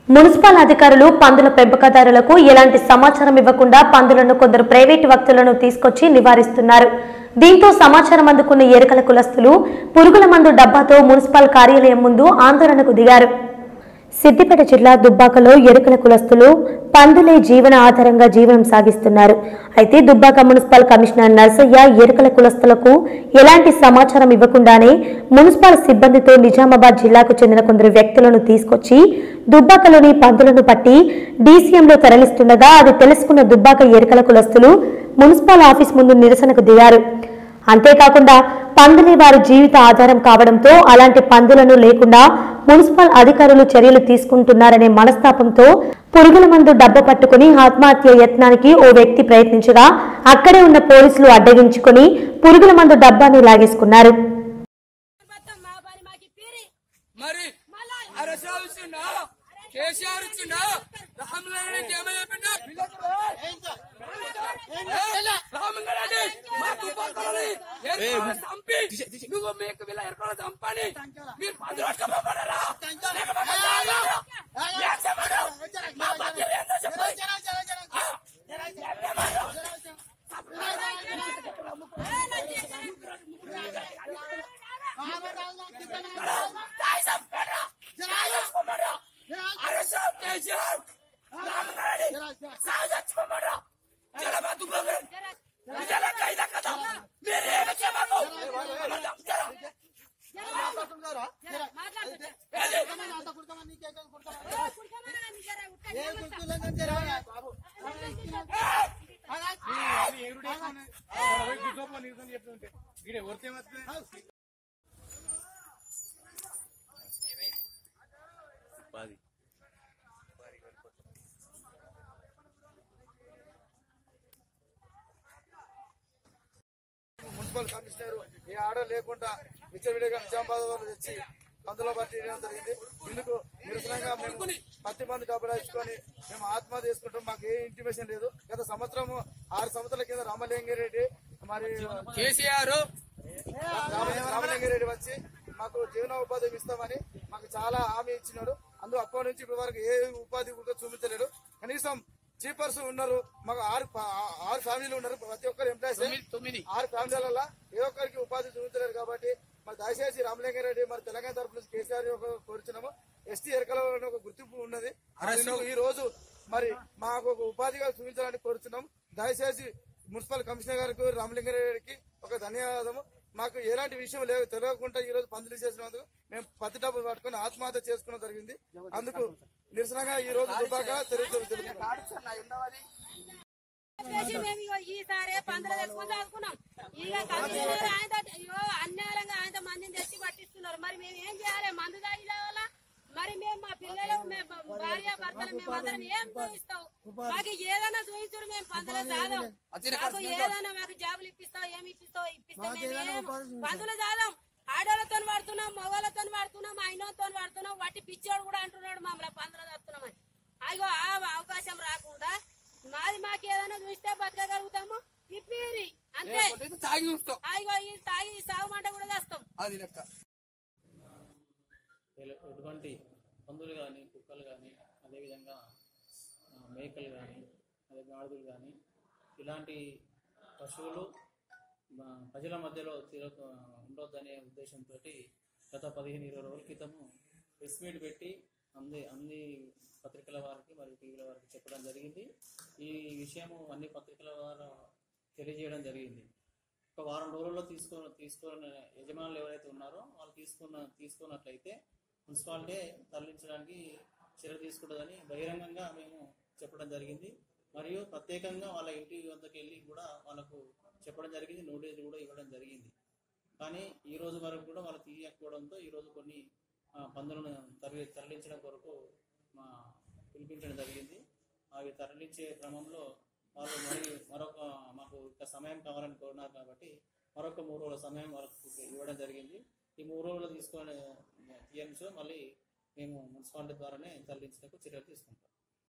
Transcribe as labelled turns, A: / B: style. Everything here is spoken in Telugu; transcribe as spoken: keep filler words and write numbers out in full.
A: మున్సిపల్ అధికారులు పందుల పెంపకదారులకు ఎలాంటి సమాచారం ఇవ్వకుండా పందులను కొందరు ప్రైవేటు వ్యక్తులను తీసుకొచ్చి నివారిస్తున్నారు. దీంతో సమాచారం అందుకున్న ఎరుకల కులస్తులు పురుగుల మందు డబ్బాతో మున్సిపల్ కార్యాలయం ముందు ఆందోళనకు దిగారు. సిద్దిపేట జిల్లా దుబ్బాకలో ఎరుకల కులస్తులు పందులే జీవన ఆధారంగా జీవనం సాగిస్తున్నారు. అయితే దుబ్బాక మున్సిపల్ కమిషనర్ నర్సయ్య ఎరుకల కులస్తులకు ఎలాంటి సమాచారం ఇవ్వకుండానే మున్సిపల్ సిబ్బందితో నిజామాబాద్ జిల్లాకు చెందిన కొందరు వ్యక్తులను తీసుకొచ్చి దుబ్బాకలోని పందులను పట్టి డీసీఎంలో తరలిస్తుండగా అది తెలుసుకున్న దుబ్బాక ఎరుకల కులస్తులు మున్సిపల్ ఆఫీస్ ముందు నిరసనకు దిగారు. అంతేకాకుండా పందులే వారి జీవిత ఆధారం కావడంతో అలాంటి పందులను లేకుండా మున్సిపల్ అధికారులు చర్యలు తీసుకుంటున్నారనే మనస్తాపంతో పురుగుల మందు డబ్బా పట్టుకుని ఆత్మహత్య యత్నానికి ఓ వ్యక్తి ప్రయత్నించగా అక్కడే ఉన్న పోలీసులు అడ్డగించుకుని పురుగుల మందు డబ్బాను లాగేసుకున్నారు.
B: నువ్వు మీకు వీళ్ళ ఎరుకలు చంపని మీరు పది
C: మున్సిపల్ కమిషనర్ ఏ ఆర్డర్ లేకుండా విచ్చలవిడిగా నిజామాబాద్ వాళ్ళు తెచ్చి పందులో పట్టించడం జరిగింది. ఇందుకు నిరసనంగా మేము పత్తి మంది డబ్బులు ఇచ్చుకొని మేము ఆత్మహత్య చేసుకుంటాం. మాకు ఏ ఇంటిమేషన్ లేదు. గత సంవత్సరం ఆరు సంవత్సరాల కింద రామలింగారెడ్డి మరి కేసీఆర్ రామలింగారెడ్డి వచ్చి మాకు జీవనోపాధి ఇస్తామని మాకు చాలా హామీ ఇచ్చినారు. అందులో అప్పటి నుంచి ఇప్పటి వరకు ఏ ఉపాధి కూడా చూపించలేడు. కనీసం చీపర్స్ ఉన్నారు. మాకు ఆరు ఆరు ఫ్యామిలీలు ఉన్నారు. ప్రతి ఒక్కరు ఎంప్లాయీస్ ఆరు ఫ్యామిలీల ఏ ఒక్కరికి ఉపాధి చూపించలేరు. కాబట్టి మరి దయచేసి రామలింగారెడ్డి మరి తెలంగాణ తరఫు నుంచి కేసీఆర్ కోరుచున్నాము. ఎస్టీ ఎరకల ఒక గుర్తింపు ఉన్నది. ఈ రోజు మరి మాకు ఒక ఉపాధిగా చూపించాలని కోరుచున్నాం. దయచేసి మున్సిపల్ కమిషనర్ గారికి రామలింగారెడ్డికి ఒక ధన్యవాదము. మాకు ఎలాంటి విషయం లేదు తెలియకుండా ఈ రోజు పందులు చేసినందుకు మేము పత్తి డబ్బులు పట్టుకుని ఆత్మహత్య చేసుకోవడం జరిగింది. అందుకు నిరసనగా ఈ రోజు దుబ్బాక
D: ఈసారి పందులు తెచ్చుకొని చదువుకున్నాం. ఇక అన్యాయంగా ఆయన మందిని తెచ్చి పట్టిస్తున్నారు. మరి మేము ఏం చేయాలి? మందు తాగిన వల్ల మరి మేము మా పిల్లలు భార్య భర్తలు మేమందరం ఏం చూపిస్తాం? మాకు ఏదైనా చూపించుడు మేము పందులు చాదాం. మాకు ఏదైనా మాకు జాబులు ఇప్పిస్తావు ఏమి ఇప్పిస్తావు ఇప్పిస్తాం. మేము పందులు చాదాం. ఆడోళ్ళతో పడుతున్నాం, మగవాళ్ళతో పడుతున్నాం, అయినతో పడుతున్నాం. వాటి పిచ్చోడు కూడా అంటున్నాడు మమ్మల్ని పందులు తడుతున్నామని. అయ్యో ఆ అవకాశం రాకుండా మాది మాకు ఏదైనా చూస్తే బతకగలుగుతాము. ఇప్పిరి అంతే. అయ్యో ఈ తాగి సాగుమంట కూడా చేస్తాం.
E: ఎటువంటి పందులు కానీ కుక్కలు కానీ అదేవిధంగా మేకలు కానీ అదే గాడిదలు కానీ ఇలాంటి పశువులు ప్రజల మధ్యలో తిర ఉండొద్దనే ఉద్దేశంతో గత పదిహేను ఇరవై రోజుల క్రితము ప్రెస్ మీట్ పెట్టి అన్ని అన్ని పత్రికల వారికి మరియు టీవీల వారికి చెప్పడం జరిగింది. ఈ విషయము అన్ని పత్రికల ద్వారా తెలియజేయడం జరిగింది. ఒక వారం రోజుల్లో తీసుకో తీసుకున్న యజమానులు ఎవరైతే ఉన్నారో వాళ్ళు తీసుకున్న తీసుకున్నట్లయితే మున్సిపాలిటీ తరలించడానికి చర్య తీసుకుంటుందని బహిరంగంగా మేము చెప్పడం జరిగింది. మరియు ప్రత్యేకంగా వాళ్ళ ఇంటి వద్దకు వెళ్ళి కూడా వాళ్ళకు చెప్పడం జరిగింది. నోటీసులు కూడా ఇవ్వడం జరిగింది. కానీ ఈ రోజు వరకు కూడా వాళ్ళు తీయకపోవడంతో ఈరోజు కొన్ని పందులను తరలి తరలించడం కొరకు మా పిలిపించడం జరిగింది. అవి తరలించే క్రమంలో వాళ్ళు మరి మరొక మాకు ఇంకా సమయం కావాలని కోరినారు. కాబట్టి మరొక మూడు రోజుల సమయం వరకు ఇవ్వడం జరిగింది. ఈ మూడు రోజులు తీసుకొని తీయచ్చు మళ్ళీ మేము మున్సిపాలిటీ ద్వారానే తరలించడానికి చర్యలు తీసుకుంటాం.